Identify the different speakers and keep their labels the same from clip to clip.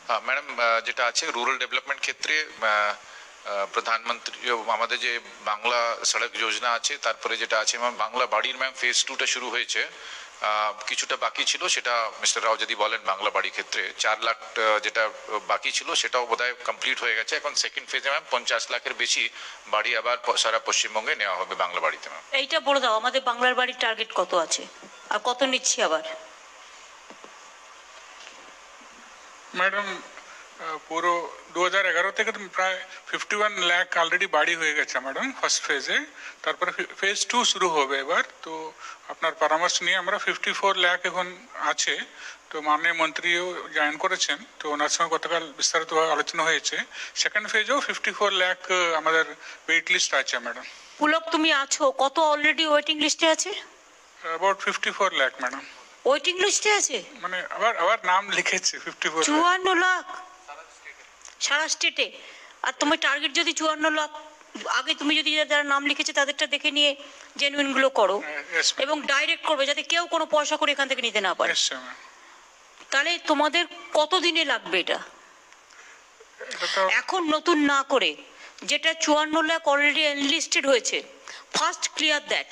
Speaker 1: Madam, যেটা আছে rural development ক্ষেত্রে প্রধানমন্ত্রী আমাদের যে বাংলা সড়ক যোজনা আছে, তারপরে যেটা আছে বাংলা বাড়ির ম্যাম ফেজ 2টা শুরু হয়েছে, কিছুটা বাকি ছিল, সেটা মিস্টার রাও যদি বলেন বাংলা বাড়ির ক্ষেত্রে 4 লাখ যেটা বাকি ছিল সেটাও বোধহয় কমপ্লিট হয়ে গেছে। এখন সেকেন্ড ফেজে ম্যাম 50 লাখের বেশি বাড়ি আবার সারা পশ্চিমবঙ্গে নেওয়া হবে বাংলা বাড়িতে। ম্যাম
Speaker 2: এইটা বলে দাও আমাদের বাংলার বাড়ির টার্গেট কত আছে আর কত নিচ্ছি আবার।
Speaker 3: ম্যাডাম পুরো 2011 থেকে প্রায় 51 লাখ অলরেডি বাড়ি হয়ে গেছে ম্যাডাম ফার্স্ট ফেজে। তারপরে ফেজ 2 শুরু হবে এবার। তো আপনার পরামর্শ নিয়ে আমরা 54 লাখ এখন আছে। তো মাননীয় মন্ত্রীও জয়েন করেছেন, তো ওনার সঙ্গে গতকাল বিস্তারিত আলোচনা হয়েছে। সেকেন্ড ফেজেও 54 লাখ আমাদের ওয়েট লিস্ট আছে ম্যাডাম।
Speaker 2: পুলক তুমি আছো, কত অলরেডি ওয়েটিং লিস্টে আছে?
Speaker 3: About 54 lakh madam.
Speaker 2: ওয়েটিং লিস্টে আছে
Speaker 3: মানে আবার নাম লিখেছে 54 লাখ।
Speaker 2: 54 লাখ সারা স্টেটে। আর তোমার টার্গেট যদি 54 লাখ, আগে তুমি যদি যারা নাম লিখেছে তাদেরটা দেখে নিয়ে জেনুইন গুলো করো এবং ডাইরেক্ট করবে যাতে কেউ কোনো পয়সা করে এখান থেকে নিতে না পারে। তাহলে তোমাদের কত দিনে লাগবে এটা? এখন নতুন না করে যেটা 54 লাখ অলরেডি এনলিস্টেড হয়েছে, ফার্স্ট ক্লিয়ার দ্যাট।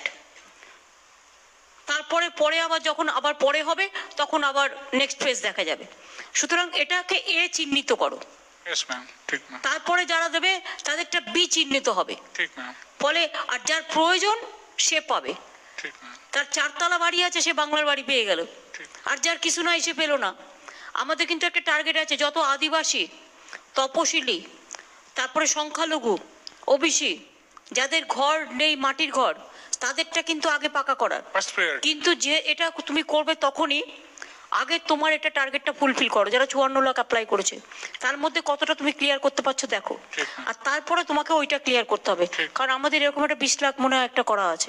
Speaker 2: তারপরে পরে আবার যখন আবার পরে হবে তখন আবার নেক্সট ফেজ দেখা যাবে। সুতরাং এটাকে এ চিহ্নিত করো, তারপরে যারা দেবে তাদেরটা বি চিহ্নিত হবে, ফলে আর যার প্রয়োজন সে পাবে। তার 4 তলা বাড়ি আছে সে বাংলার বাড়ি পেয়ে গেল, আর যার কিছু নাই সে পেল না। আমাদের কিন্তু একটা টার্গেট আছে, যত আদিবাসী, তপশিলি, তারপরে সংখ্যালঘু, ওবিসি যাদের ঘর নেই, মাটির ঘর, তাদেরটা কিন্তু আগে পাকা করার। কিন্তু যে এটা তুমি করবে তখনই আগে তোমার এটা টার্গেটটা ফুলফিল করো। যারা 54 লাখ অ্যাপ্লাই করেছে তার মধ্যে কতটা তুমি ক্লিয়ার করতে পারছো দেখো, আর তারপরে তোমাকে ওইটা ক্লিয়ার করতে হবে। কারণ আমাদের এরকম একটা 20 লাখ মনে হয় একটা করা আছে,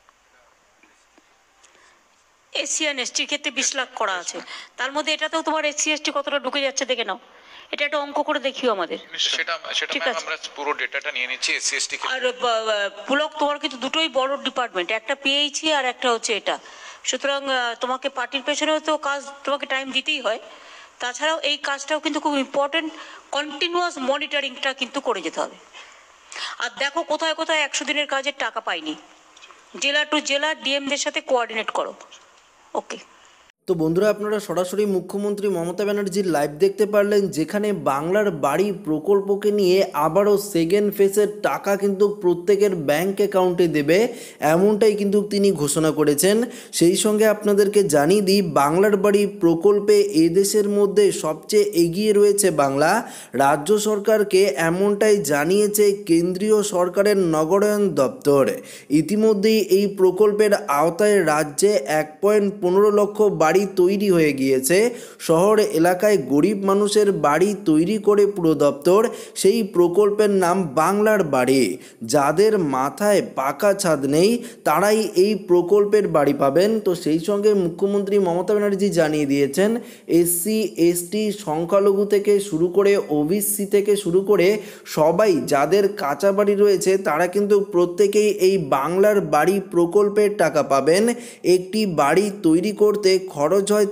Speaker 2: এসসি আর এসটির ক্ষেত্রে 20 লাখ করা আছে। তার মধ্যে এটাতেও তোমার এসসি এসটি কতটা ঢুকে যাচ্ছে দেখে নাও, এটা একটা অঙ্ক করে দেখিও আমাদের।
Speaker 1: সেটা আমরা পুরো ডেটাটা নিয়ে নিচ্ছি এসসি এসটি।
Speaker 2: আর পুলক তোমার কিন্তু দুটোই বড় ডিপার্টমেন্ট, একটা পেয়েছি আর একটা হচ্ছে এটা। সুতরাং তোমাকে পার্টির পেছনেও তো কাজ, তোমাকে টাইম দিতেই হয়। তাছাড়াও এই কাজটাও কিন্তু খুব ইম্পর্টেন্ট, কন্টিনিউয়াস মনিটরিংটা কিন্তু করে যেতে হবে। আর দেখো কোথায় কোথায় 100 দিনের কাজের টাকা পাইনি, জেলা টু জেলা ডিএমদের সাথে কোঅর্ডিনেট করো। ওকে।
Speaker 4: তো বন্ধুরা, আপনারা সরাসরি মুখ্যমন্ত্রী মমতা ব্যানার্জির লাইভ দেখতে পারলেন, যেখানে বাংলার বাড়ি প্রকল্পকে নিয়ে আবারও সেকেন্ড ফেজের টাকা কিন্তু প্রত্যেকের ব্যাংক অ্যাকাউন্টে দেবে, এমনটাই কিন্তু তিনি ঘোষণা করেছেন। সেই সঙ্গে আপনাদেরকে জানিয়ে দিই, বাংলার বাড়ি প্রকল্পে এদেশের মধ্যে সবচেয়ে এগিয়ে রয়েছে বাংলা। রাজ্য সরকারকে এমনটাই জানিয়েছে কেন্দ্রীয় সরকারের নগরায়ণ দপ্তর। ইতিমধ্যেই এই প্রকল্পের আওতায় রাজ্যে 1.15 লক্ষ বাড়ি তৈরি হয়ে গিয়েছে। শহর এলাকায় গরিব মানুষের বাড়ি তৈরি করে পুরো দপ্তর। সেই প্রকল্পের নাম বাংলার বাড়ি। যাদের মাথায় পাকা ছাদ নেই তারাই এই প্রকল্পের বাড়ি পাবেন। তো সেই সঙ্গে মুখ্যমন্ত্রী মমতা ব্যানার্জি জানিয়ে দিয়েছেন, এসসি এসটি, সংখ্যালঘু থেকে শুরু করে ওবিসি থেকে শুরু করে সবাই যাদের কাঁচা বাড়ি রয়েছে তারা কিন্তু প্রত্যেকেই এই বাংলার বাড়ি প্রকল্পের টাকা পাবেন। একটি বাড়ি তৈরি করতে খরচ হয়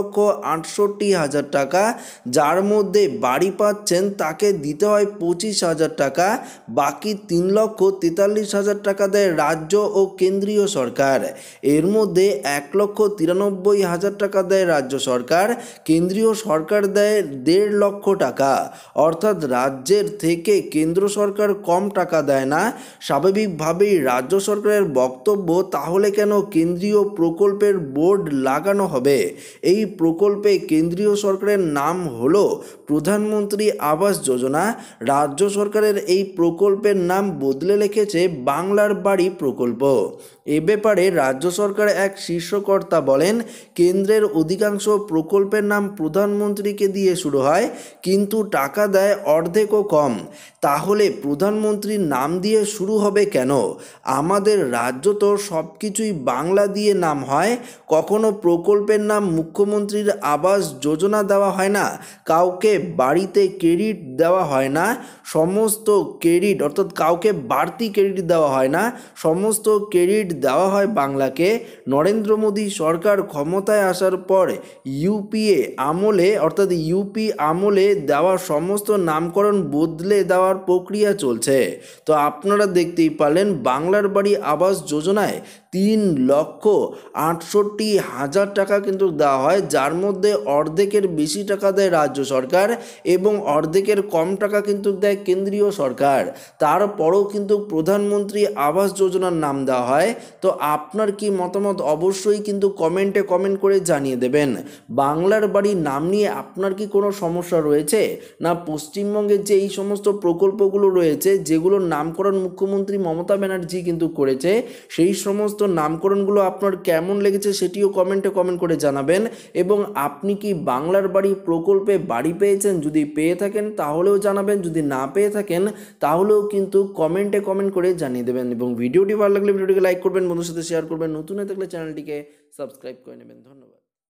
Speaker 4: 3,68,000 টাকা। যার মধ্যে বাড়ি পাচ্ছেন তাকে দিতে হয় 25,000 টাকা। বাকি 3,43,000 টাকা দেয় রাজ্য ও কেন্দ্রীয় সরকার। এর মধ্যে 1,93,000 টাকা দেয় রাজ্য সরকার, কেন্দ্রীয় সরকার দেয় 1.5 লক্ষ টাকা। অর্থাৎ রাজ্যের থেকে কেন্দ্র সরকার কম টাকা দেয় না। স্বাভাবিকভাবেই রাজ্য সরকারের বক্তব্য, তাহলে কেন কেন্দ্রীয় প্রকল্পের বোর্ড লাগানো হবে? এই প্রকল্পে কেন্দ্রীয় সরকারের নাম হলো প্রধানমন্ত্রী আবাস যোজনা। রাজ্য সরকারের এই প্রকল্পের নাম বদলে লিখেছে বাংলার বাড়ি প্রকল্প। এ ব্যাপারে রাজ্য সরকার এক শীর্ষকর্তা বলেন, কেন্দ্রের অধিকাংশ প্রকল্পের নাম প্রধানমন্ত্রীকে দিয়ে শুরু হয়, কিন্তু টাকা দেয় অর্ধেকও কম। তাহলে প্রধানমন্ত্রীর নাম দিয়ে শুরু হবে কেন? আমাদের রাজ্য তো সব কিছুই বাংলা দিয়ে নাম হয়। কখনো প্রকল্পের নাম মুখ্যমন্ত্রীর আবাস যোজনা দেওয়া হয় না, কাউকে বাড়িতে ক্রেডিট দেওয়া হয় না। সমস্ত ক্রেডিট অর্থাৎ কাউকে বাড়তি ক্রেডিট দেওয়া হয় না, সমস্ত ক্রেডিট দেওয়া হয় বাংলাকে। নরেন্দ্র মোদী সরকার ক্ষমতায় আসার পর ইউপিএ আমলে অর্থাৎ ইউপি আমলে দেওয়া সমস্ত নামকরণ বদলে দেওয়ার প্রক্রিয়া চলছে। তো আপনারা দেখতেই পারলেন বাংলার বাড়ি আবাস যোজনায় 3,68,000 টাকা কিন্তু দেওয়া হয়, যার মধ্যে অর্ধেকের বেশি টাকা দেয় রাজ্য সরকার এবং অর্ধেকের কম টাকা কিন্তু দেয় কেন্দ্রীয় সরকার। তারপরও কিন্তু প্রধানমন্ত্রী আবাস যোজনার নাম দেওয়া হয়। তো আপনার কি মতামত অবশ্যই কিন্তু কমেন্টে কমেন্ট করে জানিয়ে দেবেন। বাংলার বাড়ি নাম নিয়ে আপনার কি কোনো সমস্যা রয়েছে, না পশ্চিমবঙ্গের যে এই সমস্ত প্রকল্পগুলো রয়েছে যেগুলোর নামকরণ মুখ্যমন্ত্রী মমতা ব্যানার্জি কিন্তু করেছে, সেই সমস্ত নামকরণগুলো আপনার কেমন লেগেছে সেটিও কমেন্টে কমেন্ট করে জানাবেন। এবং আপনি কি বাংলার বাড়ি প্রকল্পে বাড়ি পেয়েছেন, যদি পেয়ে থাকেন তাহলেও জানাবেন, যদি না পেয়ে থাকেন তাহলেও কিন্তু কমেন্টে কমেন্ট করে জানিয়ে দেবেন। এবং ভিডিওটি ভালো লাগলে ভিডিওটিকে লাইক করবেন, বন্ধুর সাথে শেয়ার করবেন, নতুন হয়ে থাকলে চ্যানেলটিকে সাবস্ক্রাইব করে নেবেন। ধন্যবাদ।